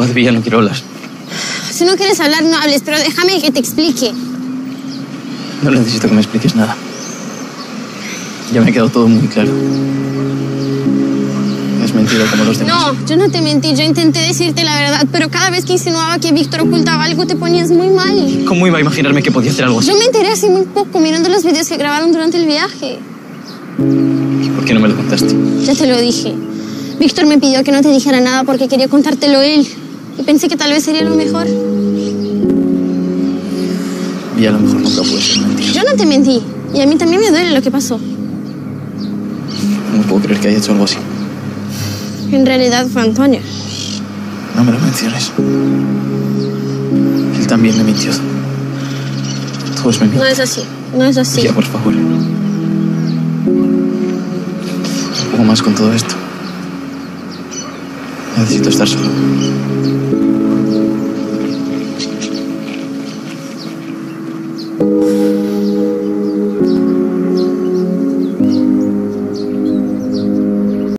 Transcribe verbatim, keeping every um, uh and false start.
de Villa no quiero hablar. Si no quieres hablar, no hables, pero déjame que te explique. No necesito que me expliques nada. Ya me ha quedado todo muy claro. Has mentido como los demás. No, yo no te mentí. Yo intenté decirte la verdad, pero cada vez que insinuaba que Víctor ocultaba algo, te ponías muy mal. ¿Cómo iba a imaginarme que podía hacer algo así? Yo me enteré hace muy poco, mirando los vídeos que grabaron durante el viaje. ¿Y por qué no me lo contaste? Ya te lo dije. Víctor me pidió que no te dijera nada porque quería contártelo él. Y pensé que tal vez sería lo mejor. Y a lo mejor nunca puede ser mentira. Yo no te mentí. Y a mí también me duele lo que pasó. No puedo creer que haya hecho algo así. En realidad fue Antonio. No me lo menciones. Él también me mintió. Todos me No mienten. es así. No es así. Ya, por favor. Un poco más con todo esto. Necesito estar solo. Thank you.